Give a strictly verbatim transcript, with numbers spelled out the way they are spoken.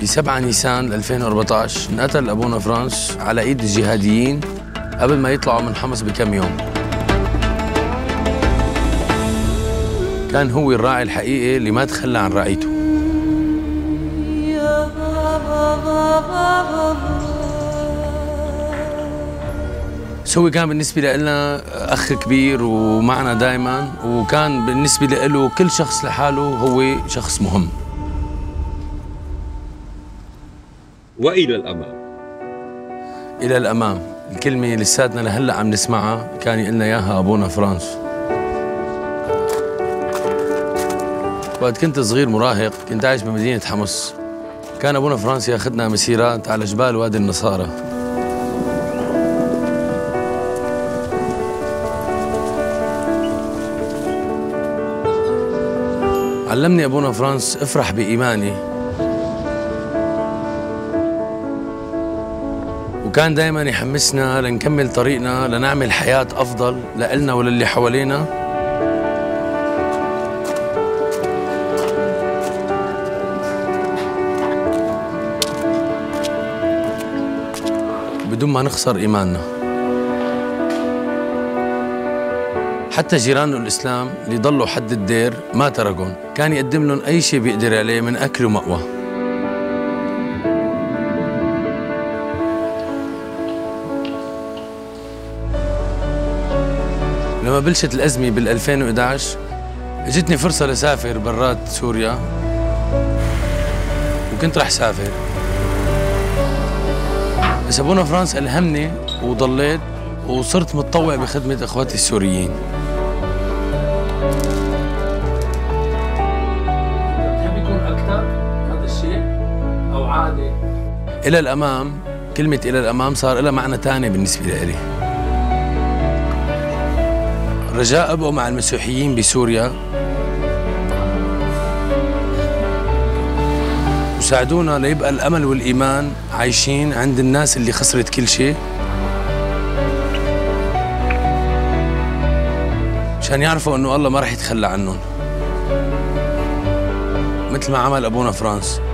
سبعة نيسان ألفين وأربعطعش انقتل أبونا فرانس على إيد الجهاديين قبل ما يطلعوا من حمص بكم يوم. كان هو الراعي الحقيقي اللي ما تخلى عن رعيته. سوي كان بالنسبة لنا أخ كبير ومعنا دائما، وكان بالنسبة له كل شخص لحاله هو شخص مهم. وإلى الأمام. إلى الأمام، الكلمة لساتنا لهلأ عم نسمعها كان يقلنا إياها أبونا فرانس. وقت كنت صغير مراهق كنت عايش بمدينة حمص، كان أبونا فرانس ياخذنا مسيرات على جبال وادي النصارى. علمني أبونا فرانس افرح بإيماني، وكان دايما يحمسنا لنكمل طريقنا لنعمل حياة أفضل لإلنا وللي حوالينا. بدون ما نخسر إيماننا. حتى جيرانه الإسلام اللي ضلوا حد الدير ما تركهم، كان يقدم لهم أي شيء بيقدر عليه من أكل ومأوى. لما بلشت الأزمة بال ألفين وإحدى عشر اجتني فرصة لسافر برات سوريا، وكنت رح سافر، بس أبونا فرانس ألهمني وضليت وصرت متطوع بخدمة إخواتي السوريين. بتحب يكون أكثر هذا الشيء أو عادي؟ إلى الأمام، كلمة إلى الأمام صار لها معنى ثاني بالنسبة لي. رجاء أبقوا مع المسيحيين بسوريا وساعدونا ليبقى الأمل والإيمان عايشين عند الناس اللي خسرت كل شيء، عشان يعرفوا إنه الله ما رح يتخلى عنهم مثل ما عمل أبونا فرانس.